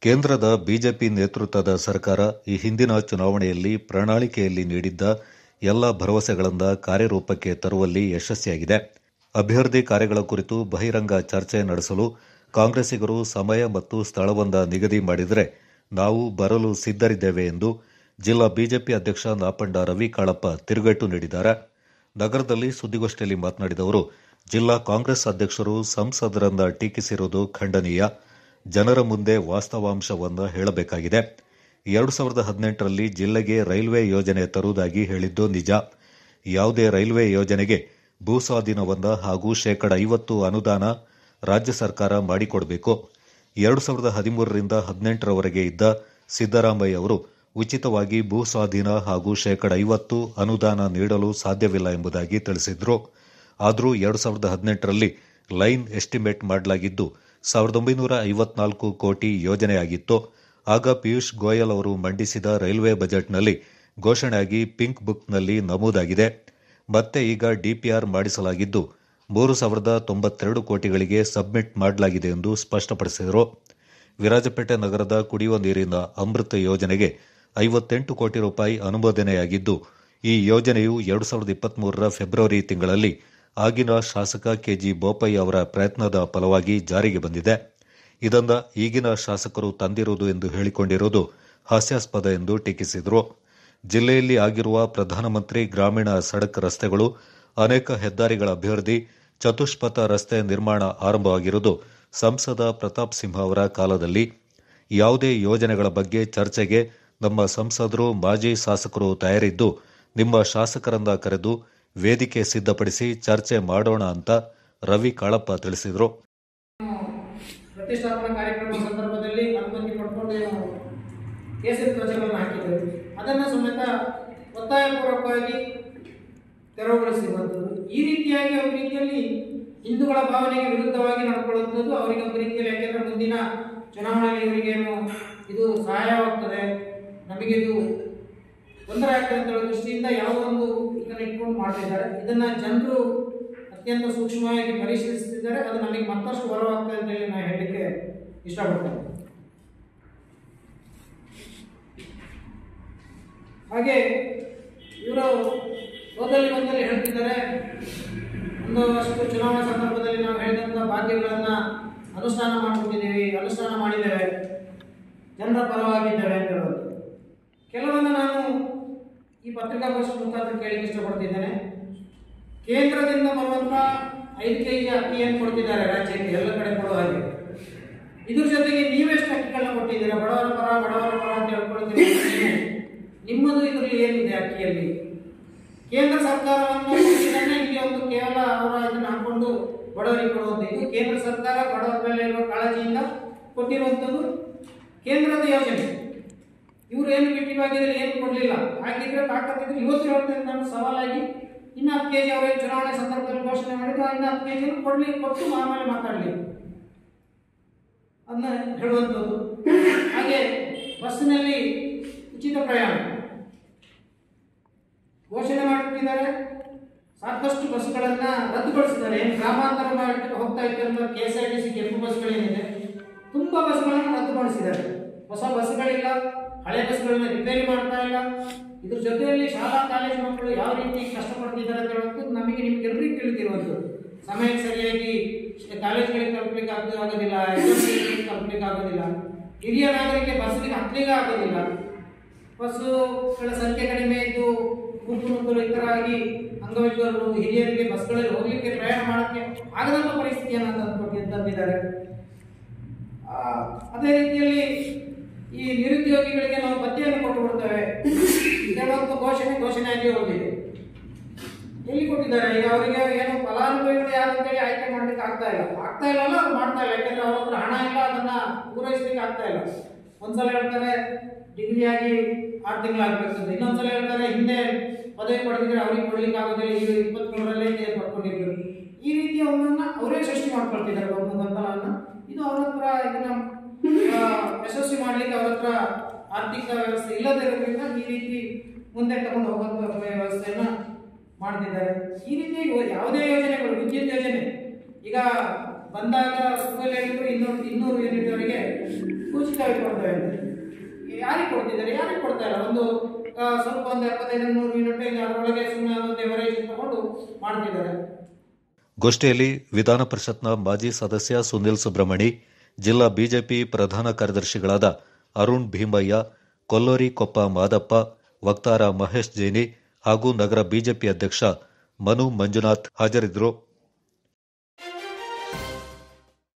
ಕೇಂದ್ರದ ಬಿಜೆಪಿ ನೇತೃತ್ವದ ಸರ್ಕಾರ ಈ ಹಿಂದಿನ ಚುನಾವಣೆಯಲ್ಲಿ ಪ್ರಣಾಳಿಕೆಯಲ್ಲಿ ನೀಡಿದ್ದ ಎಲ್ಲ ಭರವಸೆಗಳಿಂದ ಕಾರ್ಯರೂಪಕ್ಕೆ ತರುವಲ್ಲಿ ಯಶಸ್ವಿಯಾಗಿದೆ. ಅಭ್ಯರ್ಥಿ ಕಾರ್ಯಗಳ ಕುರಿತು ಬಹಿರಂಗ ಚರ್ಚೆ ನಡೆಸಲು ಕಾಂಗ್ರೆಸ್ಸಿಗರು ಸಮಯ ಮತ್ತು ಸ್ಥಳವೊಂದ ನಿಗದಿ ಮಾಡಿದರೆ ನಾವು ಬರಲು ಸಿದ್ಧರಿದ್ದೇವೆ ಎಂದು ಜಿಲ್ಲಾ ಬಿಜೆಪಿ ಅಧ್ಯಕ್ಷ ನಾಪಂಡ ರವಿ ಕಾಳಪ್ಪ ತಿರುಗೇಟು ನೀಡಿದ್ದಾರೆ. ನಗರದಲ್ಲಿ ಸುದ್ದಿಗೋಷ್ಠಿಯಲ್ಲಿ ಮಾತನಾಡಿದ ಅವರು, ಜಿಲ್ಲಾ ಕಾಂಗ್ರೆಸ್ ಅಧ್ಯಕ್ಷರು ಸಂಸದರನ್ನ ಟೀಕಿಸಿರುವುದು ಖಂಡನೀಯ. ಜನರ ಮುಂದೆ ವಾಸ್ತವಾಂಶವನ್ನು ಹೇಳಬೇಕಾಗಿದೆ. 2018ರಲ್ಲಿ ಜಿಲ್ಲೆಗೆ ರೈಲ್ವೆ ಯೋಜನೆ ತರುವುದಾಗಿ ಹೇಳಿದ್ದು ನಿಜ. ಯಾವುದೇ ರೈಲ್ವೆ ಯೋಜನೆಗೆ ಭೂ ಸ್ವಾಧೀನವನ್ನು ಹಾಗೂ ಶೇಕಡ 50 ಅನುದಾನ ರಾಜ್ಯ ಸರ್ಕಾರ ಮಾಡಿಕೊಡಬೇಕು. 2013ರಿಂದ 18ರವರೆಗೆ ಇದ್ದ ಸಿದ್ದರಾಮಯ್ಯ ಅವರು ಉಚಿತವಾಗಿ ಭೂ ಸ್ವಾಧೀನ ಹಾಗೂ ಶೇಕಡ 50 ಅನುದಾನ ನೀಡಲು ಸಾಧ್ಯವಿಲ್ಲ ಎಂಬುದಾಗಿ ತಿಳಿಸಿದ್ರು. ಆದರೂ 2018ರಲ್ಲಿ ಲೈನ್ ಎಸ್ಟಿಮೇಟ್ ಮಾಡಲಾಗಿದ್ದು 1954 ಕೋಟಿ ಯೋಜನೆಯಾಗಿತ್ತು. ಆಗ ಪಿಯೂಷ್ ಗೋಯಲ್ ಅವರು ಮಂಡಿಸಿದ ರೈಲ್ವೆ ಬಜೆಟ್ನಲ್ಲಿ ಘೋಷಣೆಯಾಗಿ ಪಿಂಕ್ ಬುಕ್ನಲ್ಲಿ ನಮೂದಾಗಿದೆ. ಮತ್ತೆ ಈಗ ಡಿಪಿಆರ್ ಮಾಡಿಸಲಾಗಿದ್ದು 3092 ಕೋಟಿಗಳಿಗೆ ಸಬ್ಮಿಟ್ ಮಾಡಲಾಗಿದೆ ಎಂದು ಸ್ಪಷ್ಟಪಡಿಸಿದರು. ವಿರಾಜಪೇಟೆ ನಗರದ ಕುಡಿಯುವ ನೀರಿನ ಅಮೃತ ಯೋಜನೆಗೆ 58 ಕೋಟಿ ರೂಪಾಯಿ ಅನುಮೋದನೆಯಾಗಿದ್ದು, ಈ ಯೋಜನೆಯು 2023ರ ಫೆಬ್ರವರಿ ತಿಂಗಳಲ್ಲಿ ಆಗಿನ ಶಾಸಕ ಕೆಜಿ ಬೋಪಯ್ಯ ಅವರ ಪ್ರಯತ್ನದ ಫಲವಾಗಿ ಜಾರಿಗೆ ಬಂದಿದೆ. ಇದನ್ನು ಈಗಿನ ಶಾಸಕರು ತಂದಿರುವುದು ಎಂದು ಹೇಳಿಕೊಂಡಿರುವುದು ಹಾಸ್ಯಾಸ್ಪದ ಎಂದು ಟೀಕಿಸಿದರು. ಜಿಲ್ಲೆಯಲ್ಲಿ ಆಗಿರುವ ಪ್ರಧಾನಮಂತ್ರಿ ಗ್ರಾಮೀಣ ಸಡಕ್ ರಸ್ತೆಗಳು, ಅನೇಕ ಹೆದ್ದಾರಿಗಳ ಅಭಿವೃದ್ಧಿ, ಚತುಷ್ಪಥ ರಸ್ತೆ ನಿರ್ಮಾಣ ಆರಂಭವಾಗಿರುವುದು ಸಂಸದ ಪ್ರತಾಪ್ ಸಿಂಹ ಅವರ ಕಾಲದಲ್ಲಿ. ಯಾವುದೇ ಯೋಜನೆಗಳ ಬಗ್ಗೆ ಚರ್ಚೆಗೆ ನಮ್ಮ ಸಂಸದರು, ಮಾಜಿ ಶಾಸಕರು ತಯಾರಿದ್ದು ನಿಮ್ಮ ಶಾಸಕರನ್ನ ಕರೆದು ವೇದಿಕೆ ಸಿದ್ಧಪಡಿಸಿ ಚರ್ಚೆ ಮಾಡೋಣ ಅಂತ ರವಿ ಕಾಳಪ್ಪ ತಿಳಿಸಿದರು. ಪ್ರತಿಷ್ಠಾಪನಾ ಕಾರ್ಯಕ್ರಮ ಸಂದರ್ಭದಲ್ಲಿ ಅನುಮತಿ ಪಡ್ಕೊಂಡು ಕೇಸರಿ ಧ್ವಜಗಳನ್ನು ಹಾಕಿದ್ದೇವೆ. ಅದನ್ನು ಸಮೇತ ಒತ್ತಾಯಪೂರ್ವಕವಾಗಿ ತೆರವುಗೊಳಿಸಿರುವಂಥದ್ದು. ಈ ರೀತಿಯಾಗಿ ಒಂದು ರೀತಿಯಲ್ಲಿ ಹಿಂದೂಗಳ ಭಾವನೆಗೆ ವಿರುದ್ಧವಾಗಿ ನಡ್ಕೊಳ್ಳುವಂಥದ್ದು ಅವರಿಗೆ ಒಂದು ರೀತಿಯಲ್ಲಿ, ಯಾಕೆಂದರೆ ಮುಂದಿನ ಚುನಾವಣೆಯಲ್ಲಿ ಇವರಿಗೇನು ಇದು ಸಹಾಯವಾಗ್ತದೆ, ನಮಗಿದು ತೊಂದರೆ ಆಗ್ತದೆ ಅಂತ ಹೇಳೋ ದೃಷ್ಟಿಯಿಂದ ಯಾವ ಒಂದು ಇದನ್ನು ಇಟ್ಕೊಂಡು ಮಾಡ್ತಿದ್ದಾರೆ. ಇದನ್ನು ಜನರು ಅತ್ಯಂತ ಸೂಕ್ಷ್ಮವಾಗಿ ಪರಿಶೀಲಿಸುತ್ತಿದ್ದಾರೆ. ಅದು ನಮಗೆ ಮತ್ತಷ್ಟು ಹೊರವಾಗ್ತದೆ ಅಂತ ಹೇಳಿ ನಾನು ಹೇಳಲಿಕ್ಕೆ ಇಷ್ಟಪಡ್ತೇನೆ. ಹಾಗೆ ಇವರು ಓದಲ್ಲಿ ಬಂದಲ್ಲಿ ಹೇಳ್ತಿದ್ದಾರೆ, ಒಂದಷ್ಟು ಚುನಾವಣಾ ಸಂದರ್ಭದಲ್ಲಿ ನಾವು ಹೇಳಿದಂಥ ಬಾಧ್ಯತೆಗಳನ್ನು ಅನುಷ್ಠಾನ ಮಾಡಿಕೊಟ್ಟಿದ್ದೀವಿ, ಅನುಷ್ಠಾನ ಮಾಡಿದ್ದೇವೆ, ಜನರ ಪರವಾಗಿದ್ದೇವೆ ಅಂತ ಹೇಳೋದು. ಕೆಲವೊಂದು ನಾನು ಈ ಪತ್ರಿಕಾಗೋಷ್ಠಿ ಮುಖಾಂತರ ಕೇಳಲಿಕ್ಕೆ ಇಷ್ಟಪಡ್ತಿದ್ದೇನೆ. ಕೇಂದ್ರದಿಂದ ಬರುವಂಥ 5 kg ಅಕ್ಕಿಯನ್ನು ಕೊಡ್ತಿದ್ದಾರೆ ರಾಜ್ಯಕ್ಕೆ, ಎಲ್ಲ ಕಡೆ ಕೊಡುವ ಹಾಗೆ. ಇದ್ರ ಜೊತೆಗೆ ನೀವೆಷ್ಟು ಅಕ್ಕಿಗಳನ್ನ ಕೊಟ್ಟಿದ್ದೀರಾ, ಬಡವರ ಪರ ಅಂತ ಹೇಳ್ಕೊಳ್ತೀರಿ. ನಿಮ್ಮದು ಇದರಲ್ಲಿ ಏನಿದೆ ಅಕ್ಕಿಯಲ್ಲಿ? ಕೇಂದ್ರ ಸರ್ಕಾರವನ್ನು ಇಲ್ಲಿ ಒಂದು ಕೇವಲ ಅವರ ಇದನ್ನು ಹಾಕೊಂಡು ಬಡವರಿಗೆ ಕೊಡುವಂಥ, ಇದು ಕೇಂದ್ರ ಸರ್ಕಾರ ಬಡವರ ಮೇಲೆ ಇರುವ ಕಾಳಜಿಯಿಂದ ಕೊಟ್ಟಿರುವಂಥದ್ದು ಕೇಂದ್ರದ ಯೋಜನೆ. ಇವರು ಏನು ಬಿಟ್ಟಿವಾಗಿದ್ರೆ ಏನು ಕೊಡಲಿಲ್ಲ. ಹಾಗಿದ್ರೆ ತಾಕತ್ತಿದ್ರೆ ಇವತ್ತು ಹೇಳ್ತೇನೆ ನಾನು ಸವಾಲಾಗಿ, ಇನ್ನು 10 kg ಅವರೇ ಚುನಾವಣೆ ಸಂದರ್ಭದಲ್ಲಿ ಘೋಷಣೆ ಮಾಡಿದ್ರೆ ಇನ್ನು 10 kg ಕೊಟ್ಟು ಆಮೇಲೆ ಮಾತಾಡಲಿ ಅದನ್ನ ಹೇಳುವಂಥದ್ದು. ಹಾಗೆ ಬಸ್ಸಿನಲ್ಲಿ ಉಚಿತ ಪ್ರಯಾಣ ಘೋಷಣೆ ಮಾಡಿಬಿಟ್ಟಿದ್ದಾರೆ. ಸಾಕಷ್ಟು ಬಸ್ಗಳನ್ನು ರದ್ದುಗೊಳಿಸಿದ್ದಾರೆ. ಏನು ಗ್ರಾಮಾಂತರ ಹೋಗ್ತಾ ಇದ್ದಂಥ KSRTC ಕೆಂಪು ಬಸ್ಗಳೇನಿದೆ, ತುಂಬ ಬಸ್ಗಳನ್ನು ರದ್ದುಗೊಳಿಸಿದ್ದಾರೆ. ಹೊಸ ಬಸ್ಗಳಿಲ್ಲ, ಹಳೆ ಬಸ್ಗಳನ್ನ ರಿಪೇರಿ ಮಾಡ್ತಾ ಇಲ್ಲ. ಇದ್ರ ಜೊತೆಯಲ್ಲಿ ಶಾಲಾ ಕಾಲೇಜು ಮಕ್ಕಳು ಯಾವ ರೀತಿ ಕಷ್ಟಪಡ್ತಿದ್ದಾರೆ ಅಂತ ಹೇಳುವಂಥದ್ದು ನಿಮಗೆಲ್ಲರಿಗೂ ತಿಳಿದಿರುವಂಥದ್ದು. ಸಮಯಕ್ಕೆ ಸರಿಯಾಗಿ ಕಾಲೇಜ್ಗಳಿಗೆ ತಲುಪಲಿಕ್ಕೆ ಆಗೋದಿಲ್ಲ, ಎಕ್ಸಾಮ್ಗಳಿಗೆ ತಲುಪಲಿಕ್ಕೆ ಆಗೋದಿಲ್ಲ, ಹಿರಿಯ ನಾಗರಿಕ ಬಸ್ಸಿಗೆ ಹತ್ತಲಿಕ್ಕೆ ಆಗೋದಿಲ್ಲ, ಬಸ್ಸುಗಳ ಸಂಖ್ಯೆ ಕಡಿಮೆ ಇದ್ದು ಗುಂಪು ಇತರಾಗಿ ಅಂಗವಿಕಲರು ಹಿರಿಯರಿಗೆ ಬಸ್ಗಳಲ್ಲಿ ಹೋಗಲಿಕ್ಕೆ ಪ್ರಯಾಣ ಮಾಡೋಕ್ಕೆ ಆಗದಂಥ ಪರಿಸ್ಥಿತಿಯನ್ನು ತಂದಿದ್ದಾರೆ. ಅದೇ ರೀತಿಯಲ್ಲಿ ಈ ನಿರುದ್ಯೋಗಿಗಳಿಗೆ ನಾವು ಭತ್ಯೆಯನ್ನು ಕೊಟ್ಟು ಬಿಡ್ತೇವೆ ಹೇಳುವಂಥ ಘೋಷಣೆಯಾಗಿ ಹೋಗಿದೆ. ಎಲ್ಲಿ ಕೊಟ್ಟಿದ್ದಾರೆ? ಈಗ ಅವರಿಗೆ ಏನು ಫಲಾನುಭವಿಗಳು ಯಾರಂತೇಳಿ ಆಯ್ಕೆ ಮಾಡ್ಲಿಕ್ಕೆ ಆಗ್ತಾ ಇಲ್ಲ ಅಲ್ಲ, ಅದು ಮಾಡ್ತಾ ಇಲ್ಲ. ಯಾಕಂದ್ರೆ ಅವ್ರ ಹತ್ರ ಹಣ ಇಲ್ಲ, ಅದನ್ನ ಪೂರೈಸ್ಲಿಕ್ಕೆ ಆಗ್ತಾ ಇಲ್ಲ. ಒಂದ್ಸಲ ಹೇಳ್ತಾರೆ ಡಿಗ್ರಿಯಾಗಿ 6 ತಿಂಗಳಾಗಬೇಕು, ಇನ್ನೊಂದ್ಸಲ ಹೇಳ್ತಾರೆ ಹಿಂದೆ ಪದವಿ ಪಡೆದಿದ್ರೆ ಅವ್ರಿಗೆ ಕೊಡ್ಲಿಕ್ಕೆ ಆಗೋದಿಲ್ಲ, ಈಗ 23ರಲ್ಲೇ ಪಡ್ಕೊಂಡಿರ್ಬೇಕು. ಈ ರೀತಿಯ ಒಂದನ್ನ ಅವರೇ ಸೃಷ್ಟಿ ಮಾಡ್ಕೊಳ್ತಿದ್ದಾರೆ ಒಂದು ಗೊಂದಲವನ್ನು. ಇದು ಅವ್ರ ಹತ್ರ ಇದನ್ನ ಯಶಸ್ವಿ ಮಾಡ್ಲಿಕ್ಕೆ ಅವ್ರ ಹತ್ರ ಆರ್ಥಿಕ ವ್ಯವಸ್ಥೆ ಇಲ್ಲದೇ ಇರೋದ್ರಿಂದ ಈ ರೀತಿ ಮುಂದೆ ತಗೊಂಡು ಹೋಗುವಂತ ವ್ಯವಸ್ಥೆಯನ್ನ ಮಾಡ್ತಿದ್ದಾರೆ. ಈ ರೀತಿ ಯಾವುದೇ ಯೋಜನೆಗಳು, ವಿದ್ಯುತ್ ಯೋಜನೆ ಈಗ ಬಂದಾಗ 200 ಯೂನಿಟ್ ವರೆಗೆ ಉಚಿತ ಉತ್ಸವಕ್ಕೆ ಬರ್ತವೆ ಅಂತ. ಯಾರಿಗೆ ಕೊಡ್ತಿದ್ದಾರೆ, ಯಾರಿಗೆ ಕೊಡ್ತಾ ಇಲ್ಲ. ಒಂದು ಸ್ವಲ್ಪ ಒಂದು 75-100 ಯೂನಿಟ್ ಅದರೊಳಗೆ ಸುಮ್ಮನೆ ಅದೊಂದು ಎವರೇಜ್ ತಗೊಂಡು ಮಾಡ್ತಿದ್ದಾರೆ. ಗೋಷ್ಠಿಯಲ್ಲಿ ವಿಧಾನ ಪರಿಷತ್ನ ಮಾಜಿ ಸದಸ್ಯ ಸುನಿಲ್ ಸುಬ್ರಹ್ಮಣಿ, ಜಿಲ್ಲಾ ಬಿಜೆಪಿ ಪ್ರಧಾನ ಕಾರ್ಯದರ್ಶಿಗಳಾದ ಅರುಣ್ ಭೀಮಯ್ಯ, ಕೊಲ್ಲೂರಿ ಕೊಪ್ಪ ಮಾದಪ್ಪ, ವಕ್ತಾರ ಮಹೇಶ್ ಜೈನಿ ಹಾಗೂ ನಗರ ಬಿಜೆಪಿ ಅಧ್ಯಕ್ಷ ಮನು ಮಂಜುನಾಥ್ ಹಾಜರಿದ್ದರು.